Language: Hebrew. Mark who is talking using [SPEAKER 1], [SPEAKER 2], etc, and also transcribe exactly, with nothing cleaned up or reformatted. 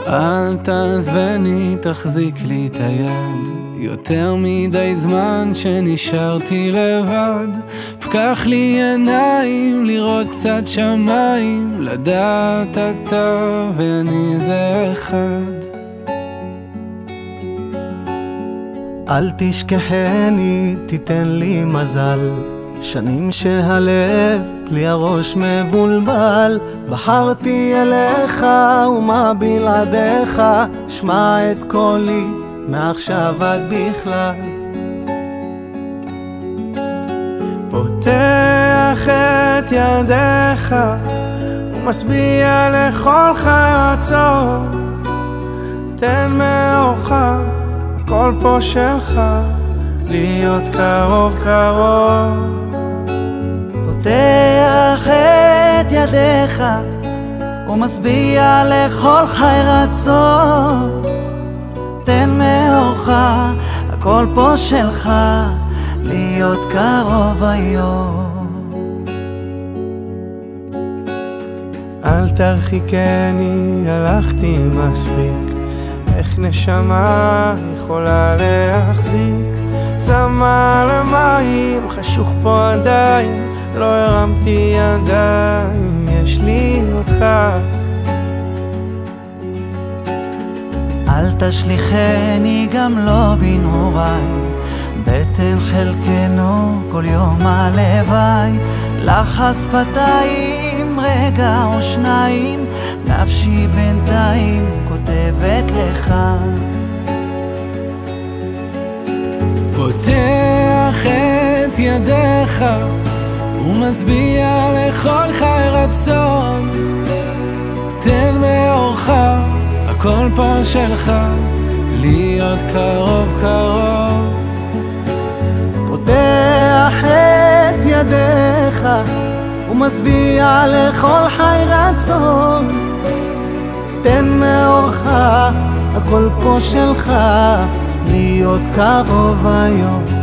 [SPEAKER 1] אל תעזבני, תחזיק לי את היד, יותר מדי זמן שנשארתי לבד. פקח לי עיניים, לראות קצת שמיים, לדעת אתה ואני זה אחד.
[SPEAKER 2] אל תשכחני, תיתן לי מזל, שנים שהלב בלי הראש מבולבל. בחרתי אליך ומה בלעדיך, שמע את קולי מעכשיו עד בכלל.
[SPEAKER 3] פותח את ידיך ומשביע לכל רצון, תן מאורך, הכל פה שלך, להיות קרוב קרוב.
[SPEAKER 4] פותח את ידיך ומשביע לכל חי רצון, תן מאורך, הכל פה שלך, להיות קרוב היום.
[SPEAKER 3] אל תרחיקני, הלכתי מספיק, איך נשמה יכולה להחזיק? צמא למים, חשוך פה עדיין, לא הרמתי ידיים, יש לי אותך.
[SPEAKER 4] אל תשליכני גם לא בנעוריי, בטן חלקנו כל יום הלוואי. לחס שפתיים, רגע או שניים, נפשי בינתיים כותבת לך.
[SPEAKER 1] פותח את ידיך ומשביע לכל חי רצון, תן מאורך, הכל פה שלך, להיות קרוב קרוב.
[SPEAKER 2] פותח את ידיך ומשביע לכל חי רצון, תן מאורך, הכל פה שלך, להיות קרוב היום.